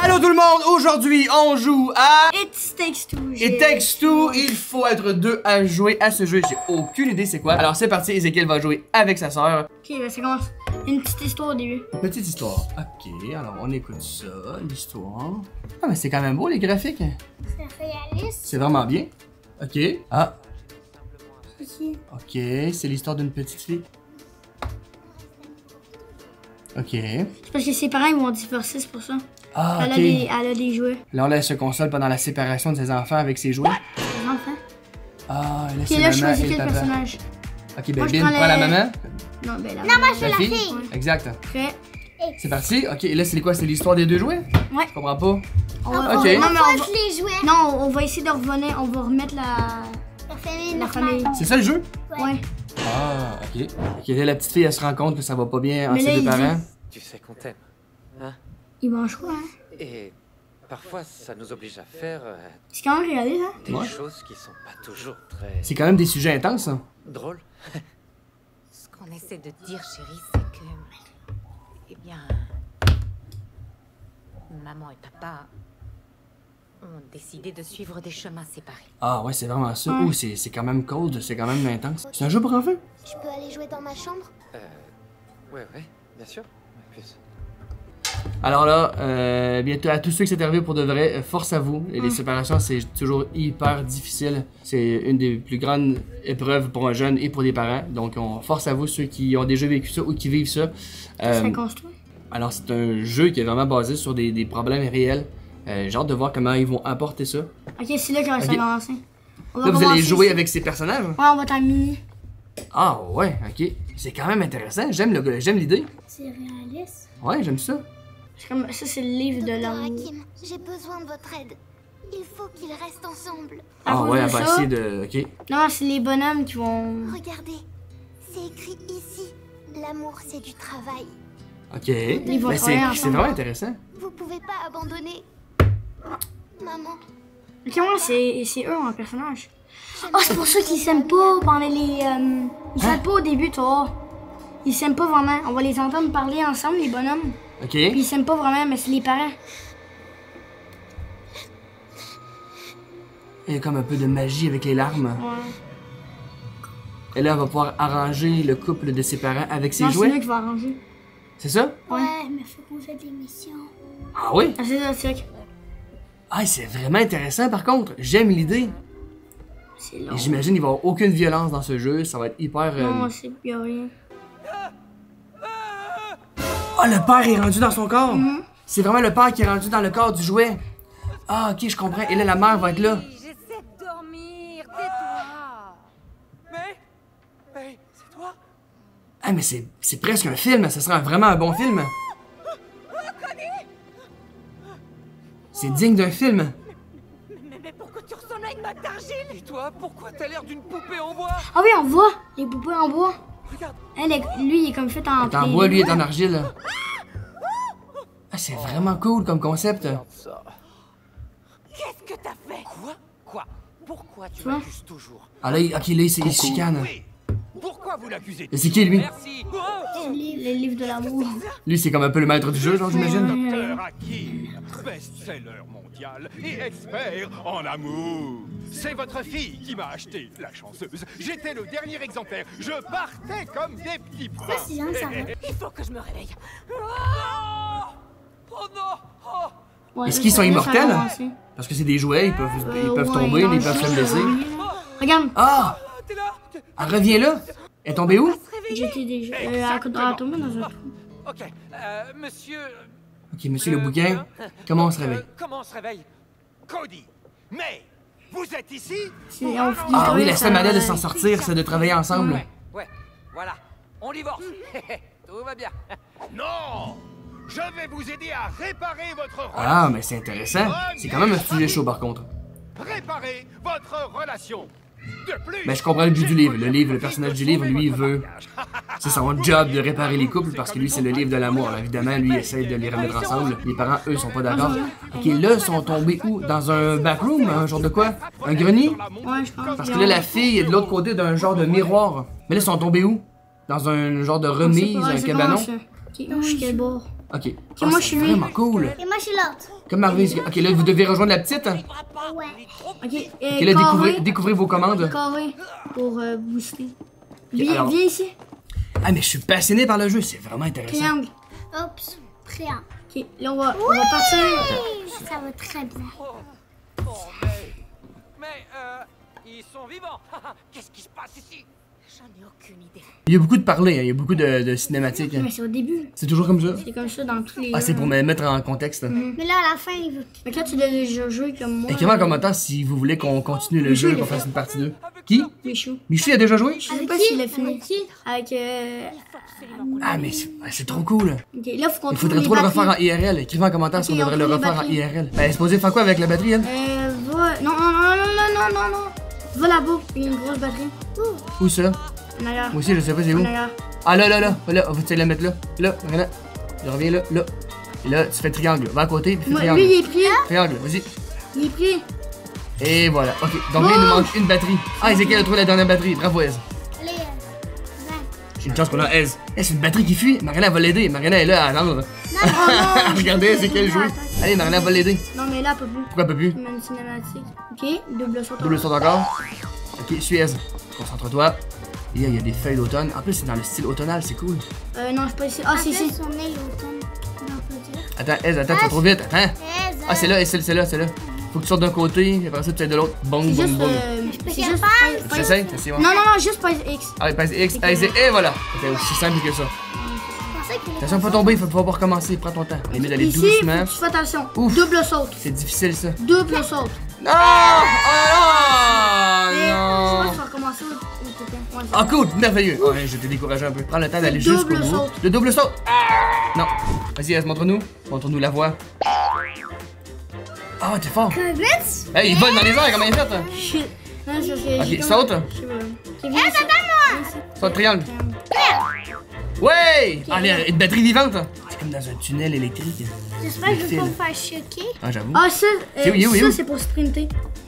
Allô tout le monde, aujourd'hui on joue à It Takes Two. It Takes Two. Il faut être deux à jouer à ce jeu, j'ai aucune idée c'est quoi. Alors c'est parti, Ezekiel va jouer avec sa soeur. Ok, ben ça commence. Une petite histoire au début. Petite histoire, ok, alors on écoute ça, l'histoire. Ah mais c'est quand même beau les graphiques. C'est réaliste. C'est vraiment bien. Ok, ah, Ici. ok, c'est l'histoire d'une petite fille. Ok. C'est parce que ses parents ils vont divorcer, c'est pour ça. Ah, ok. Elle a des jouets. Là, elle se console pendant la séparation de ses enfants avec ses jouets. Les enfants. Ah, là, Ok, c'est là, je maman choisis et quel papa. personnage. Ok, ben Moi, je Bin prends prend la les- maman. Non, ben là. Non, moi je suis La la fille? fille. Exact. Fait. C'est parti. Ok, et là, c'est quoi? C'est l'histoire des deux jouets? Ouais. Je comprends pas. On va, Ok. non, mais on va... Je les jouais. Non, on va essayer de revenir. On va remettre la famille la normale. famille. C'est ça le jeu? Ouais. Ah, ok. Ok, là, la petite fille, elle se rend compte que ça va pas bien Mais entre là, ses deux il dit- parents. Tu sais qu'on t'aime, hein? Ils mangent quoi, hein? Et parfois, ça nous oblige à faire C'est quand même réaliste, hein? des Ouais. choses qui sont pas toujours très C'est quand même des sujets intenses, ça. drôles. Ce qu'on essaie de dire, chérie, c'est que... Eh bien... Maman et papa ont décidé de suivre des chemins séparés. Ah, ouais, c'est vraiment ça. Ouais. Ouh, c'est quand même cold, c'est quand même intense. C'est un jeu pour enfants? Je peux aller jouer dans ma chambre? Ouais, bien sûr. Plus. Alors là, bientôt à tous ceux qui s'est arrivé pour de vrai, force à vous. Et les séparations, c'est toujours hyper difficile. C'est une des plus grandes épreuves pour un jeune et pour des parents. Donc, on force à vous ceux qui ont déjà vécu ça ou qui vivent ça. Ça construit. Alors, c'est un jeu qui est vraiment basé sur des problèmes réels. J'ai hâte de voir comment ils vont apporter ça. Ok, c'est là que ça va Ok. commencer. On va Là, vous allez commencer jouer ici. avec ces personnages? Ouais, on va terminer. Ah, ouais, ok. C'est quand même intéressant. J'aime l'idée. C'est réaliste. Ouais, j'aime ça. C'est comme... Ça, c'est le livre de Docteur l'amour. Hakim, j'ai besoin de votre aide. Il faut qu'ils restent ensemble. À Ah, cause ouais, de elle va ça- essayer de. Ok. Non, c'est les bonhommes qui vont... Regardez, c'est écrit ici. L'amour, c'est du travail. Ok. Ils vont Ben, travailler c'est ensemble. vraiment intéressant. Vous pouvez pas abandonner. Maman, Ok, ouais, c'est eux en personnage. Oh, c'est pour ça qu'ils s'aiment pas pendant les... Ils s'aiment pas au début, tu vois. Ils s'aiment pas vraiment. On va les entendre parler ensemble, les bonhommes. Ok. Puis ils s'aiment pas vraiment, mais c'est les parents. Il y a comme un peu de magie avec les larmes. Ouais. Et là, elle va pouvoir arranger le couple de ses parents avec ses Non, c'est jouets. lui qui va arranger. C'est ça? ouais, mais faut qu'on fasse des missions. Ah oui? Ah, c'est ça, c'est vrai. Ah, c'est vraiment intéressant par contre. J'aime l'idée. C'est long. Et j'imagine qu'il va y avoir aucune violence dans ce jeu. Ça va être hyper. Non, c'est y a rien. Ah, le père est rendu dans son corps. Mhm. C'est vraiment le père qui est rendu dans le corps du jouet. Ah, ok, je comprends. Et là, la mère va être là. J'essaie de dormir, tais-toi. Mais c'est toi? Ah, mais c'est presque un film. Ça sera vraiment un bon film. C'est digne d'un film. Mais pourquoi tu ressembles à une bague d'argile? Et toi, pourquoi t'as l'air d'une poupée en bois? Ah oui, on voit les poupées en bois. Regarde. Lui, il est comme fait en... T'es en bois, lui est en argile. Ah, c'est vraiment cool comme concept. Ça. Qu'est-ce que t'as fait? Quoi? Pourquoi tu Quoi? m'accuses toujours? Ah là, ok, là, il se chicane. Oui. Pourquoi vous l'accusez? Et c'est qui, lui? Merci. Les livres de l'amour. Lui, c'est comme un peu le maître du jeu, genre, j'imagine. Docteur Hakim, best-seller mondial et expert en amour. C'est votre fille qui m'a acheté, la chanceuse. J'étais le dernier exemplaire. Je partais comme des petits pains. C'est bien, ça va. Il faut que je me réveille. Oh non! Ouais, Est-ce qu'ils sont ça va immortels? commencer. Parce que c'est des jouets, ils peuvent Ouais, tomber, non, mais ils peuvent se blesser. Regarde, Ah! T'es là? Elle revient là! Elle est tombée où? j'étais déjà... à tomber dans un trou. Ok, monsieur... Ok, monsieur le bouquin, comment on se réveille? Comment on se réveille? Cody, mais vous êtes ici? Ah oui, la seule manière de s'en sortir, c'est de travailler ensemble. Ouais, voilà. On divorce. Tout va bien. Non! Je vais vous aider à réparer votre relation. Ah, mais c'est intéressant. C'est quand même un sujet chaud, par contre. Réparer votre relation. De plus... Mais je comprends le but du livre. Le personnage du livre, lui, il veut... C'est son job de réparer les couples, parce que lui, c'est le livre de l'amour. Alors, évidemment, lui, il essaie de les remettre ensemble. Les parents, eux, sont pas d'accord. Ok, là, ils sont tombés où? Dans un backroom? Un genre de quoi? Un grenier? Ouais, je pense. Parce que là, la fille est de l'autre côté d'un genre de miroir. Mais là, ils sont tombés où? Dans un genre de remise, un cabanon? Ok, moi, je suis quel bord? Ok. moi, je suis lui. vraiment cool. Et moi, je suis l'autre. Comme Marvin. Ok, là, vous devez rejoindre la petite. Ouais. Ok, Ok, là, découvrez vos commandes. carré pour booster. Ok, alors- Viens ici. Ah, mais je suis passionné par le jeu, c'est vraiment intéressant. Triangle. Oups, triangle. Ok, là, on va partir. Oui, ça va très bien. Mais, ils sont vivants. Qu'est-ce qui se passe ici? J'en ai aucune idée. Il y a beaucoup de parler, hein, il y a beaucoup de cinématiques. Mais c'est au début. C'est toujours comme ça? C'est comme ça dans tous les. Ah, c'est pour me mettre en contexte. Mais là, à la fin, il veut... Mais quand tu l'as déjà joué comme moi. Écrivez en commentaire si vous voulez qu'on continue le jeu, qu'on fasse une partie 2. Qui? Michou. Michou a déjà joué? Je sais pas s'il a fini. Avec. Ah, mais c'est trop cool. Ok, là, faut qu'on Il trouve faudrait les trop le batteries. refaire en IRL. Écrivez en commentaire si on Ok, devrait on le trouve les refaire en batteries. IRL. Ben, elle est supposée faire quoi avec la batterie, elle? Non. Va là-bas, il y a une grosse batterie. Où ça? En arrière. Moi aussi, je sais pas c'est où. En arrière. Ah, là, on va la mettre là. Là, regarde. Je reviens là. Et là, tu fais triangle. Va à côté, puis fais Moi, triangle. lui, il est pris. Triangle, vas-y. Il est pris. Et voilà. Ok, donc là, il nous manque une batterie. Ah, Ezekiel a trouvé la dernière batterie. Bravo, Ez. Allez, J'ai une chance qu'on a Ez. C'est une batterie qui fuit. Mariana va l'aider. Mariana est là à attendre. Regardez Ezekiel jouer. Allez, Mariana va l'aider. Non, mais là, pas plus. Pourquoi elle peut plus? Il met une cinématique. Ok, double saut. Double saut encore. Ok, suis Ez. Concentre-toi. Et il y a des feuilles d'automne. En plus, c'est dans le style automnal, c'est cool. Non, c'est pas ici. Ah, c'est ici. son œil automne. On peut dire. Attends, Ez, attends, tu vas trop vite. Attends. Ah, c'est là, c'est là. Faut que tu sortes d'un côté, et après ça, tu de l'autre. Bon, C'est bon, juste. bon. C'est juste. Tu essayes? C'est bon. Non, juste pas X. Allez, pèse X, et voilà. C'est aussi simple que ça. Attention, pas tomber, il faut pouvoir recommencer. Prends ton temps. On est mieux d'aller Ici, doucement. faut que tu fais attention. Ouf. Double saut. C'est difficile, ça. Double saut. Non! Oh Je sais pas non! si tu vas recommencer ou ouais, Ah, cool, merveilleux. Ouais, je t'ai découragé un peu. Prends le temps d'aller jusqu'au double bout. saut. Le double saut. Non. Vas-y, Ez, montre-nous. Montre-nous la voie. Ah, t'es fort. Hey, il vole dans les airs, comment il fait? Hein? Shit. Non, ça fait. Ok, saute. Je sais pas. Saute triangle. Ouais! Allez, une batterie vivante. C'est comme dans un tunnel électrique. J'espère que je vais pas me faire choquer. Ah, j'avoue. Ah, ça, C'est où? ça c'est pour sprinter.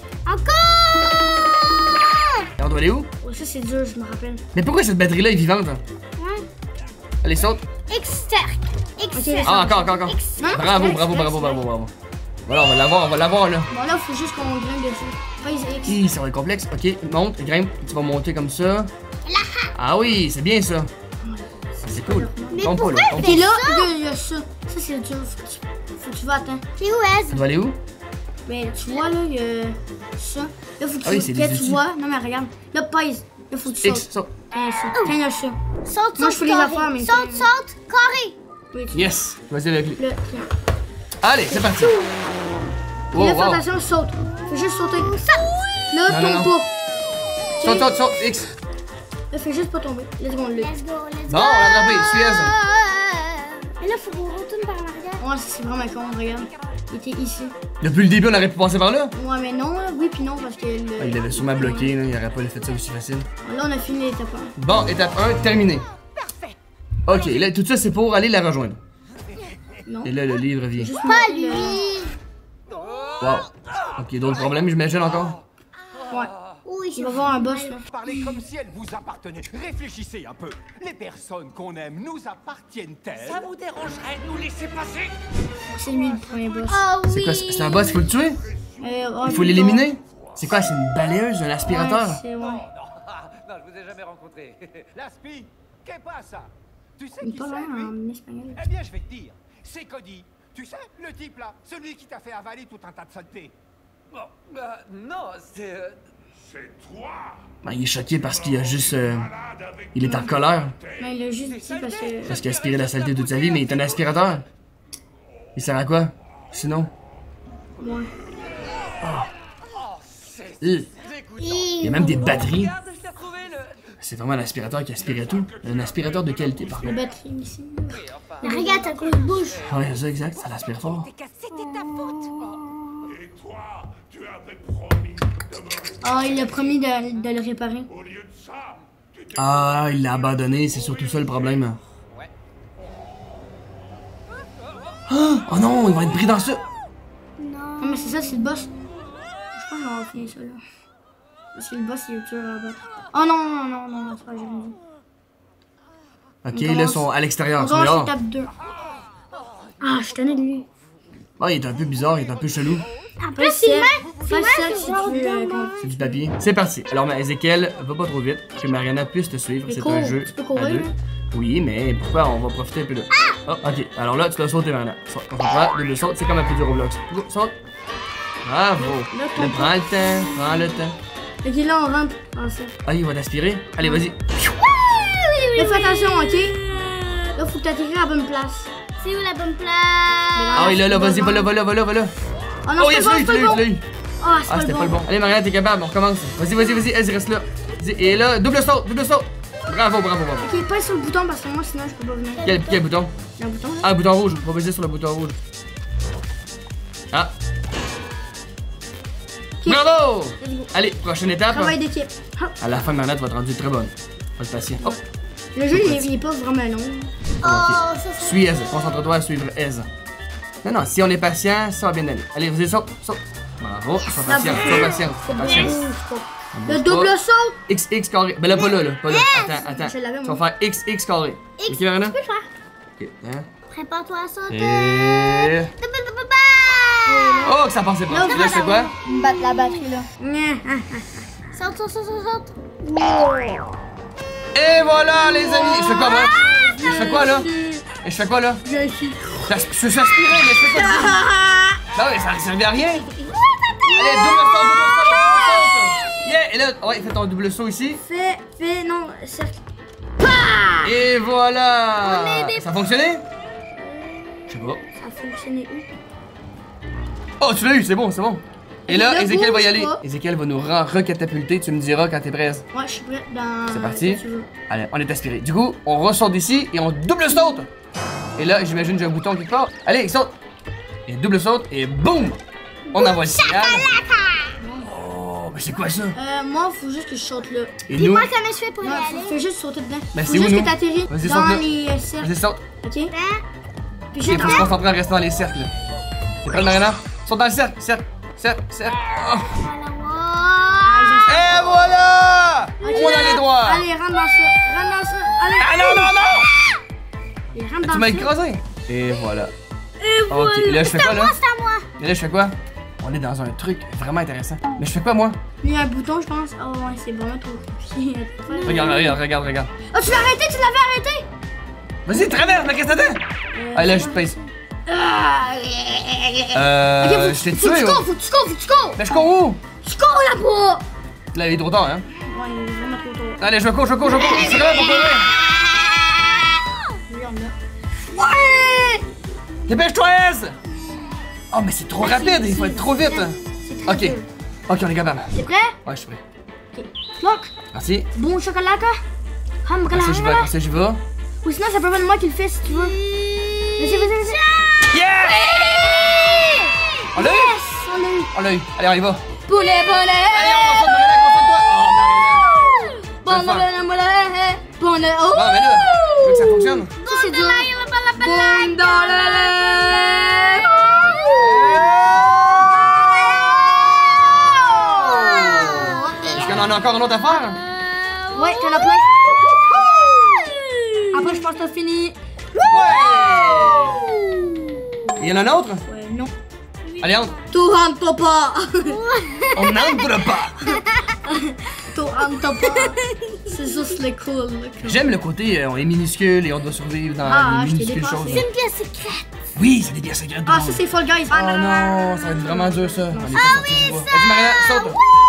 On doit aller où? Oh, ça, c'est dur, je me rappelle. Mais pourquoi cette batterie-là est vivante? Ouais. Allez, saute. Exterc. Ah, encore. Non? Bravo. Voilà, on va l'avoir là. Bon, là, faut juste qu'on grimpe dessus. Pèse X. Hi, ça va être complexe. Ok, monte, grimpe. Tu vas monter comme ça. Ah oui, c'est bien ça. C'est cool. Tombe pas là. Ok, là, il y a ça. Ça, c'est dur. Faut que tu vas atteindre. C'est où, Ça doit aller où? Mais tu vois, là, il y a ça. Là, faut que Ah oui, c'est des tu outils. vois. Non, mais regarde. Là, pèse. Là, faut que tu X, sautes. saute. Quand il y a ça. Saute, Moi, je fais les carré. affaires, mais. Saute, carré. Oui, tu Yes. Vas-y avec lui. le Allez, c'est parti. Et Wow, là, fais wow. attention, saute. Faut juste sauter. Là, Non, tombe non. pas. Saute, X. Là, fais juste pas tomber. Let's go, le. Let's go. Bon, on l'a attrapé. Suis Ez. Et là, faut qu'on retourne par l'arrière. Ouais, c'est vraiment con, regarde. Il était ici. Depuis le début, on aurait pu passer par là. Ouais, mais non, là. Oui, puis non, parce que. Ah, il avait sûrement bloqué, là. Il aurait pas fait ça aussi facile. Là, on a fini l'étape 1. Bon, étape 1, terminé. Ok, là, tout ça, c'est pour aller la rejoindre. Non. Et là, le livre vient. Pas lui. Wow. Ok, d'autres problèmes, j'imagine encore? Ouais. Oui, Il va y avoir un boss, là. Parlez comme si elles vous appartenaient. Réfléchissez un peu. Les personnes qu'on aime nous appartiennent-elles? Ça vous dérangerait de nous laisser passer? C'est lui le premier boss. Oh oui. C'est quoi? C'est un boss, il faut le tuer? Ouais, Il faut l'éliminer? C'est quoi? C'est une balayeuse, un Ouais, aspirateur? c'est ouais. Non, je vous ai jamais rencontré. Laspi, qu'est ça? Tu sais Il qui est pas c'est, loin lui? en espagnol. Eh bien, je vais te dire. C'est Cody. Tu sais, le type là, celui qui t'a fait avaler tout un tas de saletés. Bon, non, c'est... Ben, il est choqué parce qu'il a juste. Il est en colère. Mais il a juste dit parce que. Parce qu'il a aspiré la saleté toute sa vie, mais il est un aspirateur. Il sert à quoi? Sinon. Ouais. Il y a même des batteries. Regarde, je t'ai retrouvé le... C'est vraiment un aspirateur qui aspirait tout. Un aspirateur de qualité, par La contre. batterie ici. Mais regarde ta grosse bouche. Ouais, c'est ça, exact. Ça l'aspire fort. C'était ta faute. Ah, il a promis de le réparer. Ah, il l'a abandonné, c'est surtout ça le problème. Oh non, il va être pris dans ça. Non, mais c'est ça, c'est le boss. Je pense qu'on va finir ça là. Parce que le boss il est dur à battre. Oh non, c'est pas j'ai rien dit. Ok, On là, ils commence- sont à On l'extérieur. Ils sont commence dehors. l'étape 2. Ah, je tenais de lui. Bon, il est un peu bizarre, il est un peu chelou. Après, c'est ça si tu veux. C'est du papier. C'est parti. Alors, mais Ezekiel, va pas trop vite, que Mariana puisse te suivre. C'est un jeu tu peux à courir, 2. là. Oui, mais pourquoi on va profiter un peu de... Oh, ok. Alors là, tu dois sauter, Mariana. Concentre-toi, double saute, c'est comme un peu du Roblox. Go, saute. Bravo. Là, Là, prends le temps, prends le temps. Ok, là, on rentre dans ça. Ah, il va t'aspirer. Allez, vas-y. Là, fais attention, ok? Là, faut que t'atterris à la bonne place. C'est où la bonne place? Ah oui, là, vas-y, va là. Oh non, Oh, c'est yes, pas tu le l'as bon. eu. Ah, Ah, c'était pas le bon. Allez, Mariana, t'es capable, on recommence. Vas-y, vas-y, reste là. Vas-y, et là, double saute. Bravo. Ok, pas sur le bouton parce que moi, sinon, je peux pas venir. Quel bouton? Il y a un bouton, là? Ah, le bouton rouge. On va viser sur le bouton rouge. Ah. Ok. Bravo! Let's go. Allez, prochaine étape. Travail d'équipe. Hop. À la fin de Mariana, tu vas te rendre très bonne. Faut être patient. Oh, Le jeu, il est pas vraiment long. Oh, ça c'est... suis Ez. Concentre-toi à suivre Ez. Non, si on est patient, ça va bien aller. Allez, vas-y, saute. Bravo, sois patient. Le double saut. XX carré. Ben là, pas là. Attends. Je l'avais, Tu moi. vas faire XX carré. Ok, Mariana? Tu peux le faire. Ok, hein. Prépare-toi à sauter. Et... Oh, que ça passait pas. Là, je fais quoi? Battre la batterie là. Saute. Et voilà, les amis. Je fais quoi, moi? Je fais quoi, là? Et je fais quoi, là? Je suis. Je suis aspiré, mais je fais quoi? Non, mais ça ne servait à rien. Allez, double saut. Yeah, et là, ouais, fais ton double saut ici. Fais, non, cercle. Et voilà. Ça a fonctionné? Je sais pas. Ça a fonctionné où? Oh, tu l'as eu, c'est bon. Et là, Le Ezekiel va y bouge aller. pas. Ezekiel va nous recatapulter. Tu me diras quand t'es prête. Ouais, je suis prêt dans. C'est parti. ce que tu veux. Allez, on est aspiré. Du coup, on ressort d'ici et on double saute. Et là, j'imagine j'ai un bouton quelque part. Allez, saute. Et double saute et boum. On envoie le signal. Oh, mais c'est quoi ça? Moi, faut juste que je saute là. Et nous? Comment je fais pour y Non, aller? faut juste sauter dedans. Ben, Faut c'est où, juste nous? que t'atterris Vas-y, dans saute là. les cercles. Vas-y, saute. Ok? Ben, Puis Il juste faut se concentrer à rester dans les cercles. T'es prête, Mariana? Saute dans le cercle. Oh. Et voilà! On a les droits. Allez, rentre dans ça. Allez. Ah non! Et rentre dans Tu m'as ça. écrasé. Et voilà. Ok, et là, je fais quoi, là? c'est à moi. Et là, je fais quoi? On est dans un truc vraiment intéressant. Mais je fais quoi, moi? Il y a un bouton, je pense. Oh, ouais, c'est vraiment trop compliqué. Regarde. Oh, tu l'as arrêté, tu l'avais arrêté! Vas-y, traverse, mais qu'est-ce que t'attends? Ah, là, je pèse. Ok, je t'ai faut que tué, tu cours, faut que tu cours! Mais je cours où? Tu cours là-bas! Là, il est trop tard, hein? Ouais, il est vraiment trop tôt. Allez, je cours. Je suis là pour courir. Regarde là. Ouais! Dépêche-toi, Ez! Oh, mais c'est trop rapide, il faut être trop vite. C'est très Ok, dur. on est capable. T'es prêt? Ouais, je suis prêt. Ok. Floc! Merci. Bon chocolat, Merci, j'y vais. Ou sinon, ça peut être moi qui le fais si tu veux. Vas-y. Yeah! On l'a eu? Yes! On l'a eu. Allez, on y va. Poulet! Allez, on saute, Mariana, concentre-toi. Oh, Mariana. Bon, Bon, mais là, je veux que ça fonctionne. Ça, c'est dur. Boum dans le lait! Est-ce qu'on en a encore un autre à faire? Ouais, t'en as plein. Après, je pense que t'as fini. Ouais! Il y en a un autre? Ouais, non. Allez, entre. Tout rentre pas. On n'entre pas. Tout rentre pas. C'est juste le cool. J'aime le côté, on est minuscule et on doit survivre dans les je t'ai minuscules dépassé. choses. C'est une pièce secrète. Oui, c'est des pièces secrètes. Ah, ça, c'est Fall Guys. Oh non, ça va être vraiment dur ça. On est pas sorti du bois. Vas-y, Mariana, saute.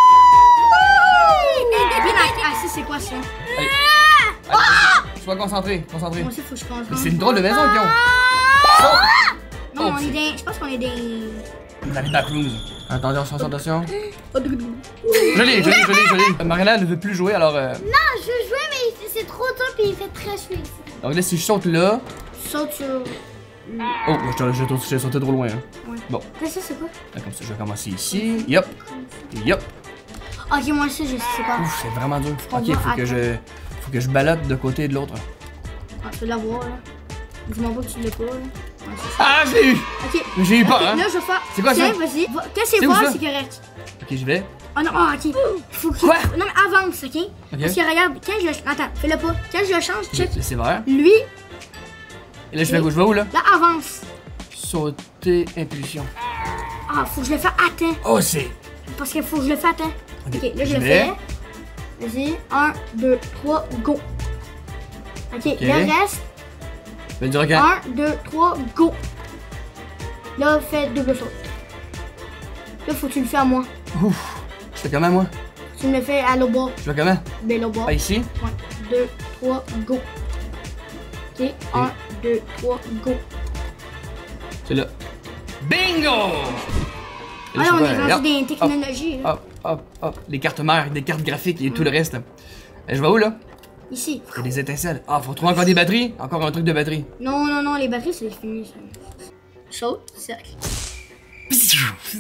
Ah, ça, c'est quoi ça? Allez. Sois concentré. Moi aussi, faut que je pense. Mais c'est une drôle de maison qu'ils ont. Saute. Non, Oh, on est des. Je pense qu'on est des. Dans les backrooms. Attention. Je l'ai. Mariana ne veut plus jouer alors. Non, je veux jouer, mais c'est trop tôt puis il fait très chaud ici. Donc là, si je saute là. Saute sur. Oh, j'ai sauté trop loin. Hein. Ouais. Bon, Ça, c'est quoi? là, comme ça, je vais commencer ici. Yup. Ok, moi aussi, je sais c'est quoi. Ouf, c'est vraiment dur. On Ok, va faut que je ballotte de côté et de l'autre. Ah, tu peux l'avoir, là. Dis-moi pas que tu l'as pas, là. Ouais, c'est ça. Ah, je l'ai eu! Ok. J'ai eu peur, Ok, hein? Là, je vais faire. C'est quoi ça? Tiens, vas-y. Quand c'est C'est où voir, ça? c'est correct. Ok, j'y vais. Oh non, ok. Faut que. Quoi? Non, mais avance, ok? Ok. Parce que regarde, quand je le. Attends, fais-le pas. Quand je le change, check. C'est vert. Lui, Et là, je vais où là? là, avance. sauter, impulsion. Ah, faut que je le fasse atteint. Oh, c'est... Parce qu'il faut que je le fasse atteint. Ok, Ok, là je le vais. fais. Vas-y, 1, 2, 3, go. Ok, le reste. Je vais le dire quand. 1, 2, 3, go. Là, fais double saut. Là, faut que tu le fais à moi. Ouf. Je fais comment, moi? Tu me le fais à l'au bas. Je fais comment? Ben, l'au bas. Ah, ici? 1, 2, 3, go. Ok, 1, 2, 3, go. C'est là. Bingo! Et là, Ah, je on fais est quoi? rendu Hop, des technologies. Là. hop. Les cartes mères, des cartes graphiques et tout le reste. Et je vais où, là? Ici. Il y a des étincelles. Ah, faut trouver encore des batteries? Encore un truc de batterie. Non, non, non, les batteries, c'est fini. Ça. Saute, cercle. Je sais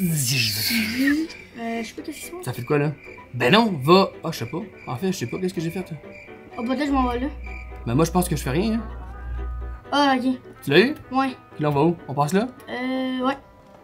pas qu'est-ce que c'est. Ça fait de quoi, là? Ben non, va... Ah, je sais pas. En fait, je sais pas qu'est-ce que j'ai fait, toi. Oh, peut-être je m'en vais là. Ben moi, je pense que je fais rien, hein. Ah, ok. Tu l'as eu? Ouais. Puis là, on va où? On passe là? Ouais.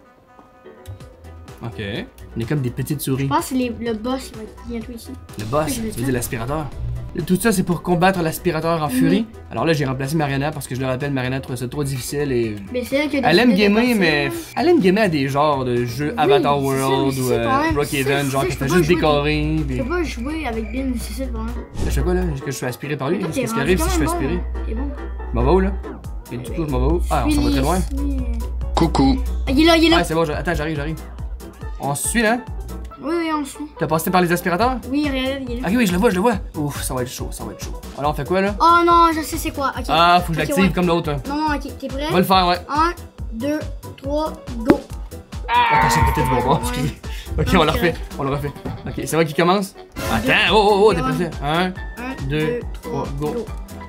Ok. On est comme des petites souris. Je pense que c'est le boss qui va être bientôt ici. Le boss, Je vais tu le veux dire l'aspirateur. Tout ça, c'est pour combattre l'aspirateur en furie. Alors là, j'ai remplacé Mariana parce que je le rappelle, Mariana trouvait ça trop difficile et... Mais c'est elle qui a Elle aime décidé de gamer, partir. mais... Elle aime gamer à des genres de jeux Avatar c'est ça, World mais ou c'est quand même- Brookhaven, c'est- genre c'est- qui je fait peux juste pas jouer décorer. Je Puis... peux pas jouer avec Ben, c'est ça le problème. Je sais quoi là? Est-ce que je suis aspiré par lui? Toi, Qu'est-ce t'es qui rendu arrive si je suis quand même aspiré? bon. T'es bon. Je m'en vais où là? Et du coup, je m'en vais où? Ah, on s'en va très loin. Coucou. Ah, il est là, il est là. Ah, c'est bon, attends, j'arrive. On se suit là? Oui, oui, on suit. T'as passé par les aspirateurs? Oui, regarde, il est là. Ok, oui, je le vois. Ouf, ça va être chaud. Alors, on fait quoi là? Oh non, je sais c'est quoi. Ok. Ah, faut que je Ok, l'active ouais. comme l'autre. Hein. Non, non, ok, t'es prêt? On va le faire, ouais. 1, 2, 3, go. Attends, c'est peut-être bon. Ouais. Excusez. Ok, on le refait. Ok, c'est moi qui commence? Attends, oh, t'es pressé. 1, 1, 2, 3, go.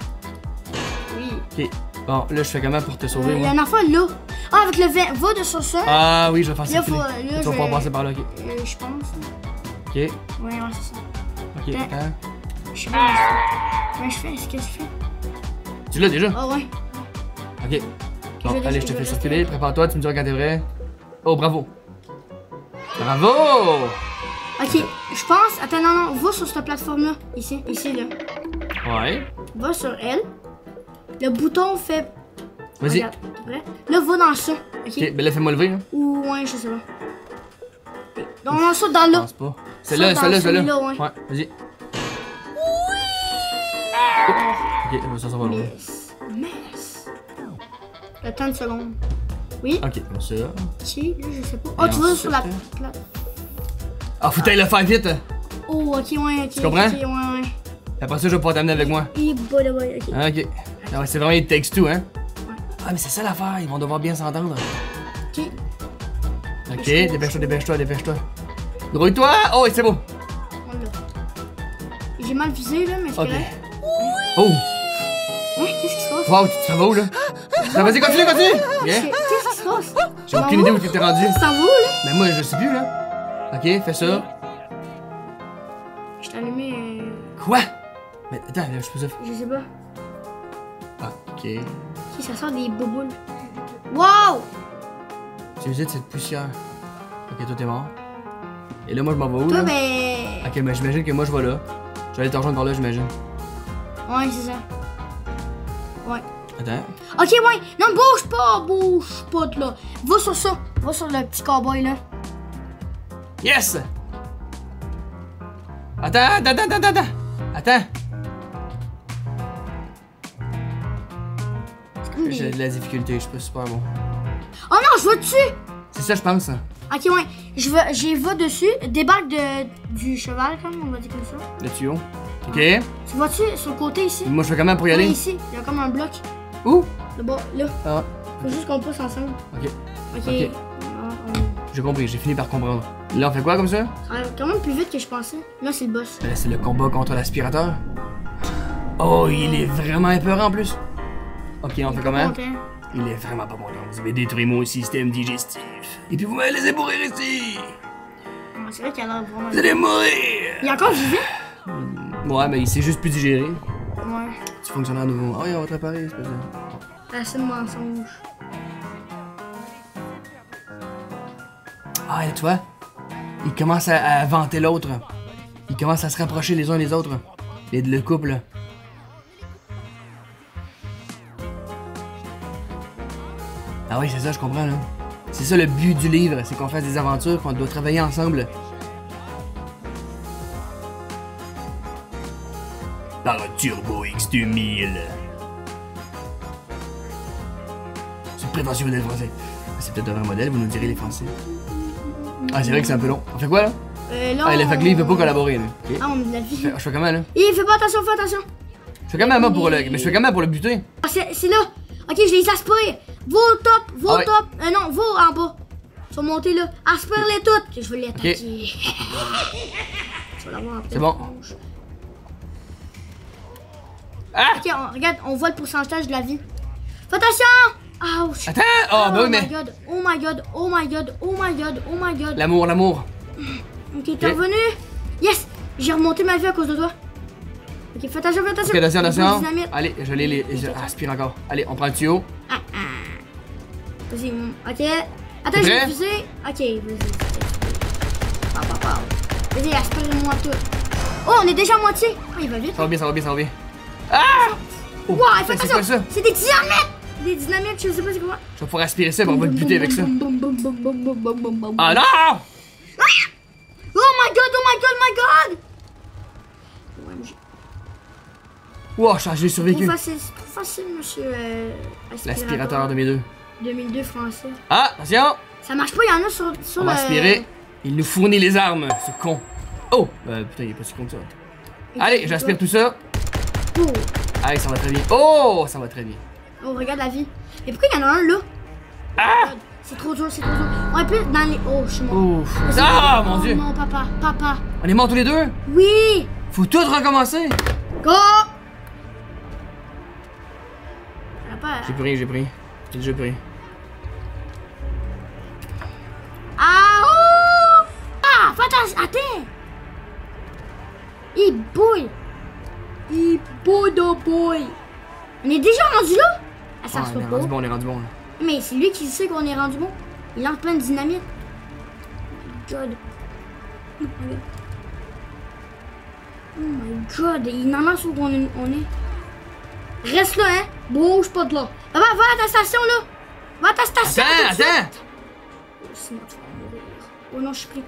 Oui. Ok, bon, là, je fais comment pour te sauver, Il y moi? a un enfant là. Ah, avec le vent. Va de sur ça. Ah oui, je vais faire ça. Là, faut. Là, Tu vas je pas vais- passer par là, ok. Je pense. Ok, Ouais, c'est ça. ok, attends. Je sais pas. Comment je fais? Qu'est-ce que je fais? Tu l'as déjà? Ah, ouais. Ok. Bon, Je vais allez, je te rester- fais je vais circuler. rester. Prépare-toi, tu me diras quand t'es vrai. Oh, bravo. Bravo! Ok, je pense. Attends, non, va sur cette plateforme-là. Ici, là. Ouais. Va sur elle. Le bouton fait. Vas-y. Regarde, t'es prêt? Là, va dans ça. Ok. Ok, ben là, fais-moi lever, là. Ou, ouais, je sais pas. Non, non, ça dans Je là. pense pas. Celle-là, dans celle-là. celui-là, ouais. Ouais, vas-y. Ok, ça va loin. Mess. Le 30 secondes. Oui. Ok, comme ça. Ok, là, je sais pas. Et Oh, tu vas ensuite, sur la. Ah, faut que t'ailles le faire vite. Oh, ok, ouais, ok. Tu comprends? Ok, ouais. Après ça, je vais pouvoir t'amener avec moi. Et boy, ok. Ah, ok. Ah ouais, c'est vraiment, il texte tout, hein. Ah, mais c'est ça l'affaire, ils vont devoir bien s'entendre. Ok. Ok, dépêche-toi. Grouille-toi! Oh, et c'est beau. On l'a. J'ai mal visé, là, mais c'est Ok. correct. Oh! Hein, qu'est-ce qui se passe? Wow, tu t'en vas où, là? Ah, vas-y, continue! Qu'est-ce Bien. qui se passe? J'ai aucune idée où tu t'es rendu. Tu t'en vas où, là? Mais moi, je sais plus, là. Ok, fais ça. Je t'ai allumé. Quoi? Mais attends, là, je peux ça. Je sais pas. Ah, ok. Si ça sort des bouboules. Wow! Tu visites cette poussière. Ok, toi, t'es mort. Et là, moi, je m'en vais où, Toi, là? ben. Ok, ben, j'imagine que moi, je vais là. Je vais aller te rejoindre par là, j'imagine. Ouais, c'est ça. Ouais. Attends. Ok, ouais. Non, bouge pas de là. Va sur ça. Va sur le petit cowboy, là. Yes! Attends. Attends. C'est comme J'ai des... de la difficulté, je suis pas super bon. Oh non, je vais dessus! C'est ça, je pense. Ok, ouais. J'y vais dessus. Débarque du cheval, comme on va dire comme ça. Le tuyau. Ok. Tu vois-tu sur le côté ici? Moi, je fais comment pour y Ouais, aller? ici. Il y a comme un bloc. Où? Là-bas, là. Ah, Faut juste qu'on pousse ensemble. ok. Ok. Ok. Ah, J'ai compris, j'ai fini par comprendre. Là, on fait quoi comme ça? ça va quand même plus vite que je pensais. Là, c'est le boss. Ben, c'est le combat contre l'aspirateur. Oh, il est vraiment épeurant en plus. Ok, on fait comment? Ok. Il est vraiment pas content. Vous avez détruit mon système digestif. Et puis vous m'avez laissé mourir ici. Ah, c'est vrai qu'il a l'air vraiment. Vous allez mourir. Il est encore vivant? Ouais, mais il s'est juste plus digéré. Ouais. Tu fonctionnes à nouveau. Ah oui, on va te réparer, c'est pas ça. Assez de mensonge. Ah, et tu vois? Il commence à vanter l'autre. Ils commencent à se rapprocher les uns des autres. Le couple. Ah Ah oui, c'est ça, je comprends, là. C'est ça le but du livre, c'est qu'on fasse des aventures, qu'on doit travailler ensemble. Par un Turbo X2000. C'est prétentieux d'être français. C'est peut-être un vrai modèle, vous nous direz les français. Ah, c'est vrai que c'est un peu long. On fait quoi, là? Là, Ah, le fait que lui, il veut pas collaborer, là. Ok. Ah, on met de la vie. Je fais comment, là? Fais pas attention, fais attention. Je fais comment pour le... Mais je fais comment pour le buter? Ah, c'est là. Ok, je les aspire. Va au top, va au top. Non, va en bas. Tu vas monter là. Aspire-les toutes. Ok, je vais les attaquer. Tu vas l'avoir en C'est bon. Ah! Ok, regarde, on voit le pourcentage de la vie. Fais attention! Ouch! Attends! Oh, bah oui, mais... Oh my god, oh my god, oh my god, oh my god. L'amour, l'amour. Ok, t'es revenu? Yes! J'ai remonté ma vie à cause de toi. Ok, fais attention, fais attention. Ok, attention, attention. Dynamite. Allez, je aspire encore. Allez, on prend le tuyau. Vas-y, ok. Attends, j'ai refusé. Ok, vas-y. Vas-y, aspire-moi tout. Oh, on est déjà à moitié. Oh, il va vite. Ça va bien, ça va bien, ça va bien. Ah! Oh, wow, fais c'est quoi attention. ça? C'est des dynamites. Des dynamites, je sais pas c'est quoi. Je vais pouvoir aspirer ça, mais on va le buter avec ça. Ah non! Oh my god, oh my god, oh my god! Wow, j'ai survécu. C'est trop facile, monsieur. L'aspirateur 2002. 2002 français. Ah, attention! Ça marche pas, il y en a sur on va aspirer. Il nous fournit les armes, ce con. Oh! Putain, il est pas si con que ça. Allez, j'aspire tout ça. Oh! Allez, ça va très bien. Oh! Ça va très bien. Oh, regarde la vie. Et pourquoi il y en a un là? Ah! C'est trop dur, c'est trop dur. On est plus dans les... Oh, je suis mort. Ouf. Ah, mon dieu! Non, papa, papa. On est morts tous les deux? Oui! Faut tout recommencer! Go! J'ai pris, j'ai pris. J'ai déjà pris. Ah! Oh! Ah! Fais attention! Attends! Il bouille! Il bouille de boy! On est déjà rendu là? Ah, ça se on fait est pas. rendu bon, on est rendu bon. Là. Mais c'est lui qui sait qu'on est rendu bon. Il lance plein de dynamite. Oh my god. Oh my god. Il en lance où on est. Reste là, hein. Bouge pas de là. Va à ta station, là. Va à ta station. Attends! Oh, sinon tu vas mourir. Oh non, je suis pris.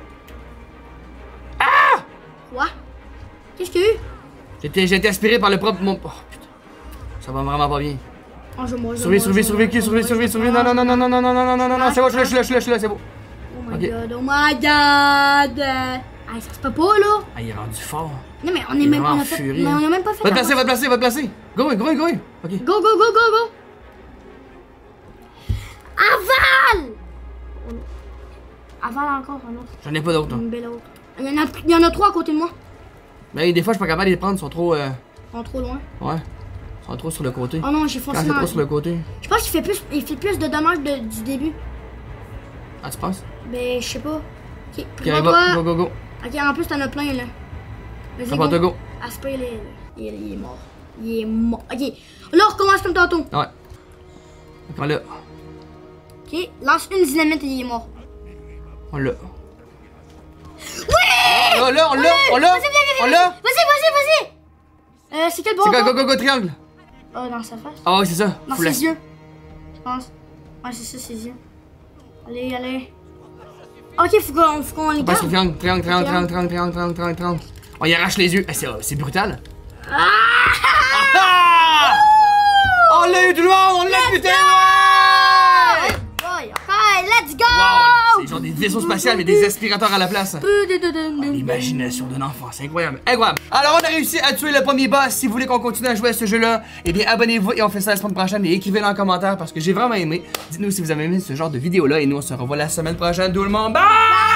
Ah! Quoi? Qu'est-ce qu'il y a eu? J'ai été aspiré par le propre... Oh putain. Ça va vraiment pas bien. Oh, je meurs. Survie. Non, c'est bon, je suis là, c'est bon. Oh my god, oh my god. Ah, ça se peut pas, là. Ah, il est rendu fort. Non, mais on est même, on a fait, mais on a même pas fait. Va te placer. Go. Ok. Go. Avale! Avale encore, un autre. J'en ai pas d'autres. Une belle autre. Il y en a 3 à côté de moi. Mais des fois, je suis pas capable de les prendre, ils sont trop... Ils sont trop loin. Ouais. Ils sont trop sur le côté. Oh non, j'ai foncé Quand c'est trop sur le côté. Je pense qu'il fait plus de dommages du début. Ah, tu penses? Ben, je sais pas. Ok, Go. Ok, en plus, t'en as plein, là. Vas-y, go. Aspire, il est mort. Il est mort. Ok, là, on recommence comme tantôt. Ouais. Encore là. Ok, lance une dynamite et il est mort. On l'a. Oui! On l'a. Vas-y. C'est quel bord? C'est quoi, go, triangle. Oh, dans sa face. Ah, oui, c'est ça. Dans ses yeux. Je pense. Ouais, c'est ça, ses yeux. Allez. Ok, faut qu'on les passe garde. au triangle. On y arrache les yeux. C'est brutal. On l'a eu tout le monde, on l'a putain! Let's go! Wow, c'est genre des vaisseaux spatials mais des aspirateurs à la place. L'imagination d'un enfant, c'est incroyable. Alors on a réussi à tuer le premier boss. Si vous voulez qu'on continue à jouer à ce jeu-là, eh bien abonnez-vous et on fait ça la semaine prochaine et écrivez-le en commentaire parce que j'ai vraiment aimé. Dites-nous si vous avez aimé ce genre de vidéo-là et nous on se revoit la semaine prochaine tout le monde. Bye!